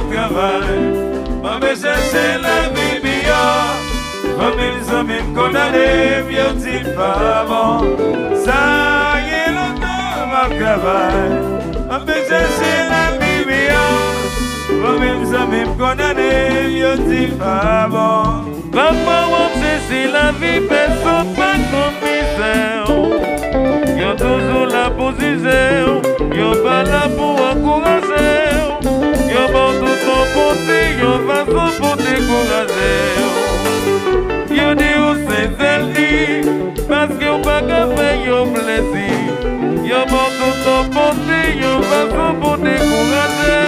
travail. Ma vais chercher la vie meilleure. Mes amis condamnés, vieux dit pas bon. Ça y est, le temps ma travail. Ma vais chercher la vie meilleure. Mes amis condamnés, vieux dit pas bon. Papa, on cherche la vie, personne pas comme misère. Y'a toujours la position, y'a pas là pour encourager. Y'a pas tout ton côté, y'a façon pour décourager. Y'a dit où c'est celle-ci, parce qu'on pas qu'à faire y'a plaisir. Y'a pas tout ton côté, y'a façon pour décourager.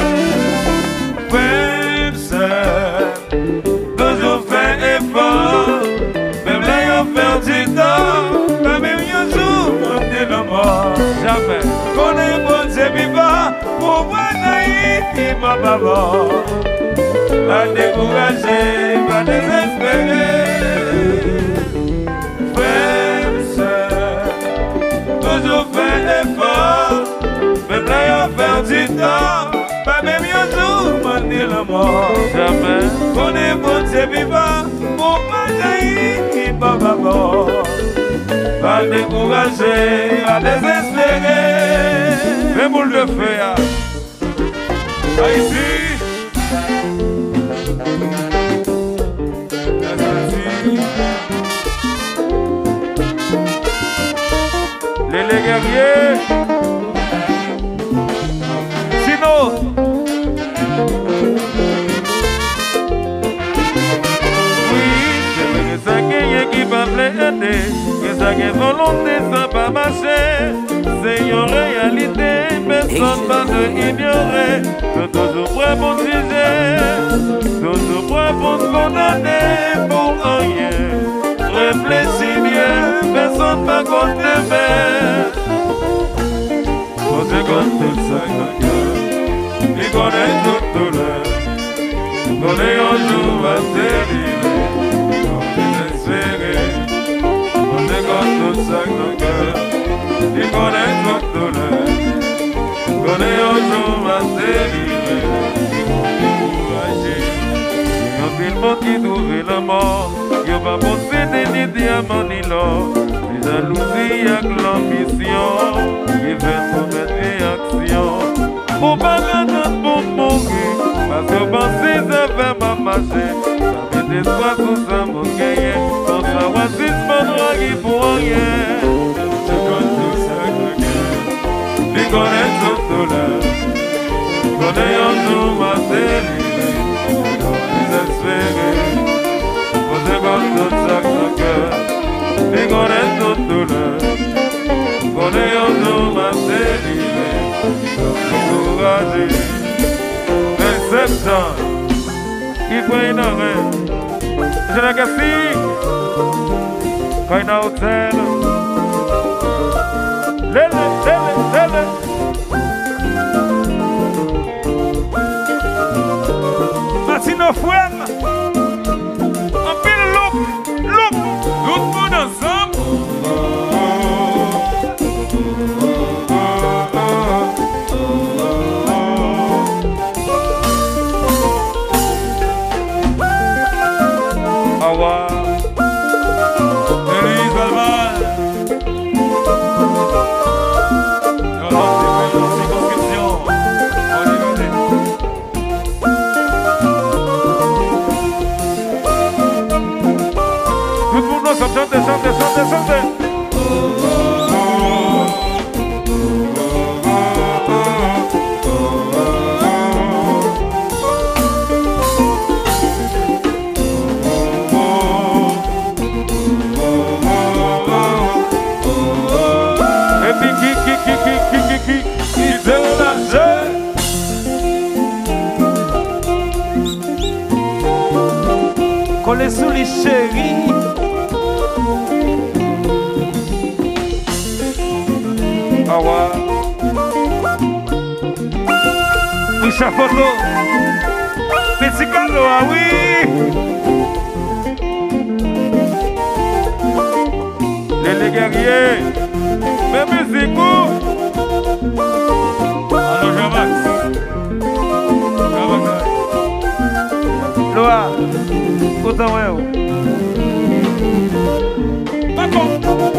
Frère, sœur, toujours fait effort, même là y'a perdu du temps, pas même y'a jour, on dit le mort. Jamais. Qu'on est bon, c'est vivant, pour moi, naïf, ma maman. Pas décourager, pas désespérer. Frère, sœur, toujours fait effort, même là y'a perdu du temps, pas même y'a jour, on dit le mort. Jamais. Qu'on est bon, c'est vivant, pour moi, naïf, ma maman. Pas décourager, pas désespérer. Les boules de feu, hein. Ici. Les guerriers. Sinon. Oui, c'est vrai que ça qui va plaider. Que ça qui est volonté, ça va marcher. C'est une réalité, personne va te ignorer. C'est toujours prêt pour juger, toujours prêt pour te condamner pour rien. Réfléchis bien, personne va contre le faire. On se compte tout ça, il connaît toute douleur. Connaît un jour à délivrer, on désespérer. On se compte tout ça, il connaît toute douleur. Connaît un jour à délivrer, Y'a un monde qui trouve la mort. Y'a pas possédé ni diamant ni l'or. Les jalousies avec l'ambition qui fait commettre des actions. Pour pas attendre pour mourir, parce que penser ça fait ma marcher. Ça fait des soins tout ça mon gagné. Quand ça voici mon droit pour rien. se compte tout ça, il connaît toute douleur. Connaît un jour à délivrer, on désespérer. On se compte tout ça, il connaît toute douleur. Connaît un jour à délivrer, Encouragé. Réception. Il faut une oreille. Je la gaspille. Quand il y a un hôtel. Lele. Martino Fouem, un pile look, tout le monde ensemble. Élise Alval, circonscription, on y va. Tout le monde ensemble, chantez. Et puis qui de l'argent. Collé sous les chéris. Ah ouais. Micha Photo. Petit Carlo, ah oui. Les guerriers. Mais musique. Alors, Jean-Max. content, ouais. Pas con.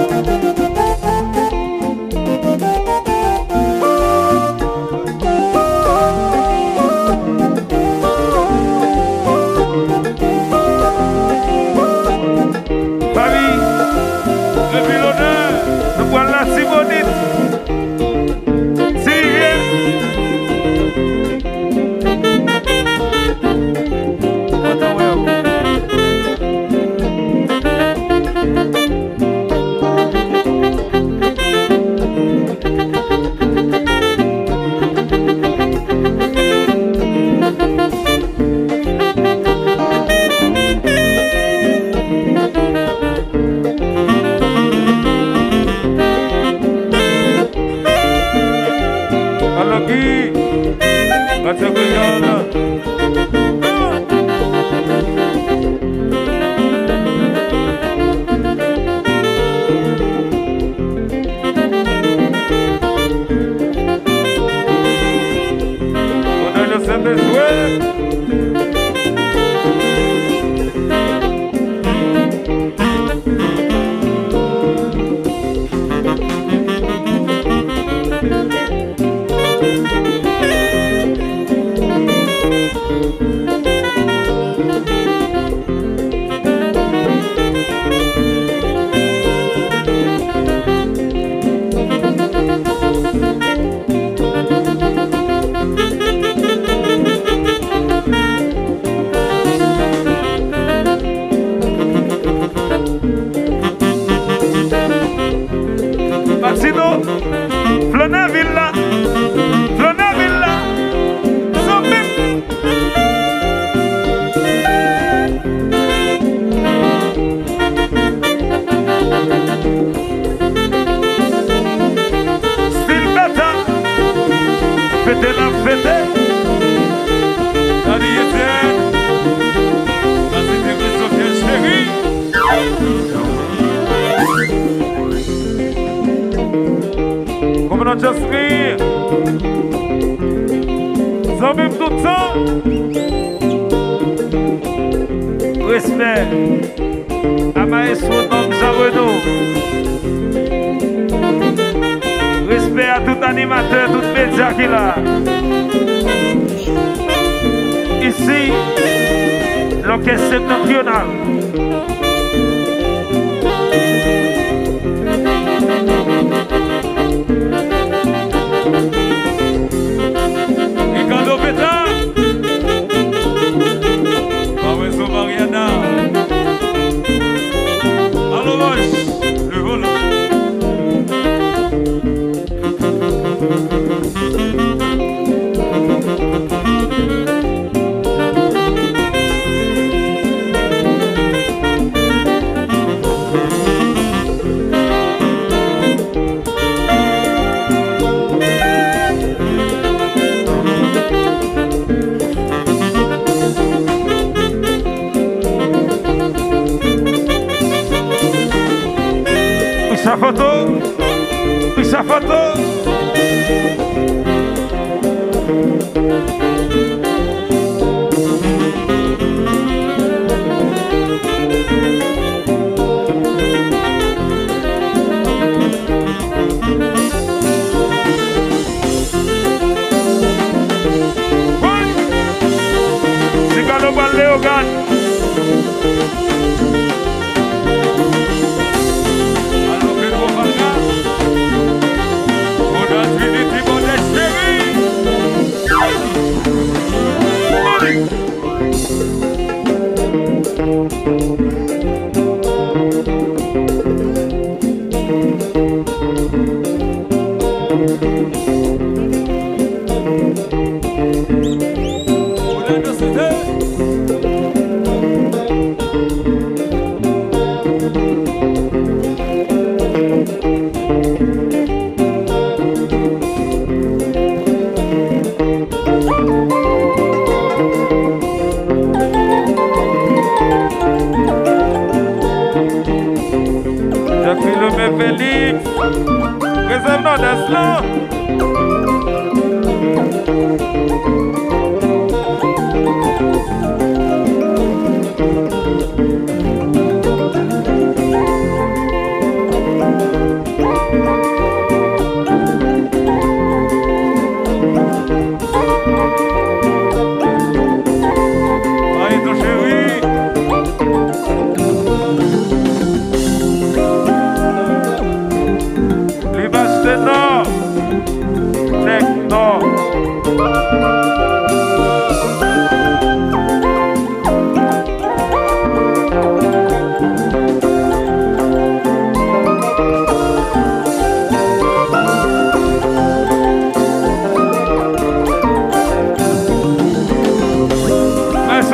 Respect à Maestro Tom Zaredo. Respect à tout animateur, tout média qui est là. Ici, l'orchestre septentrional. Ricardo Peta. Mariana. Allô, le volant.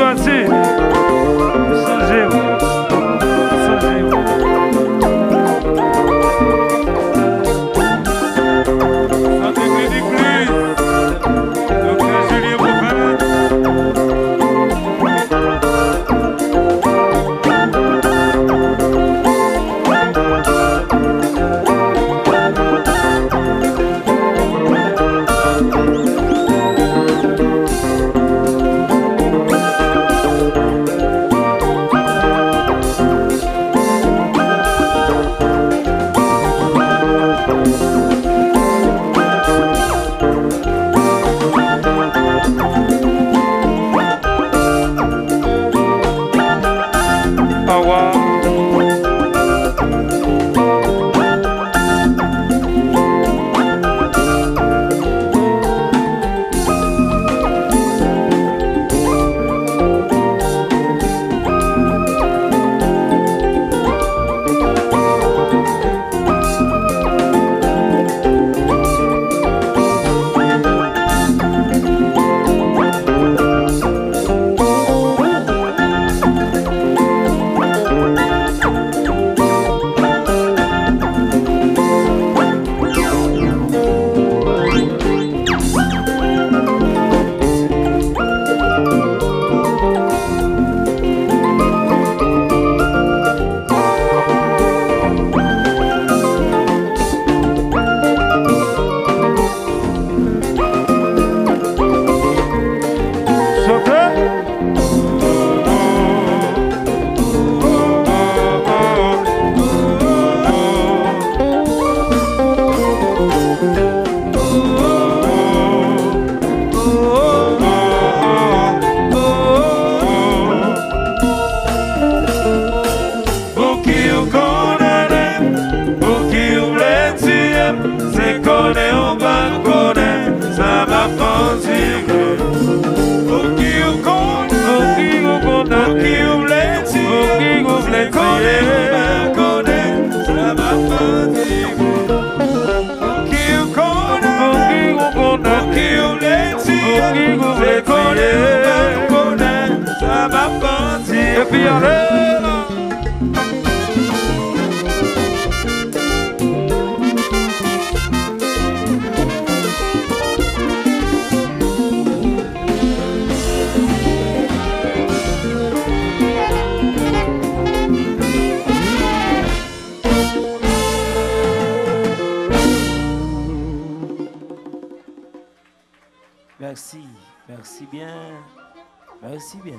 parti. Changez. Merci bien. Merci bien.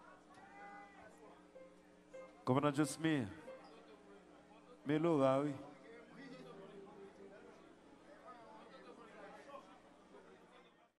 Commandant Just me. Melo, oui.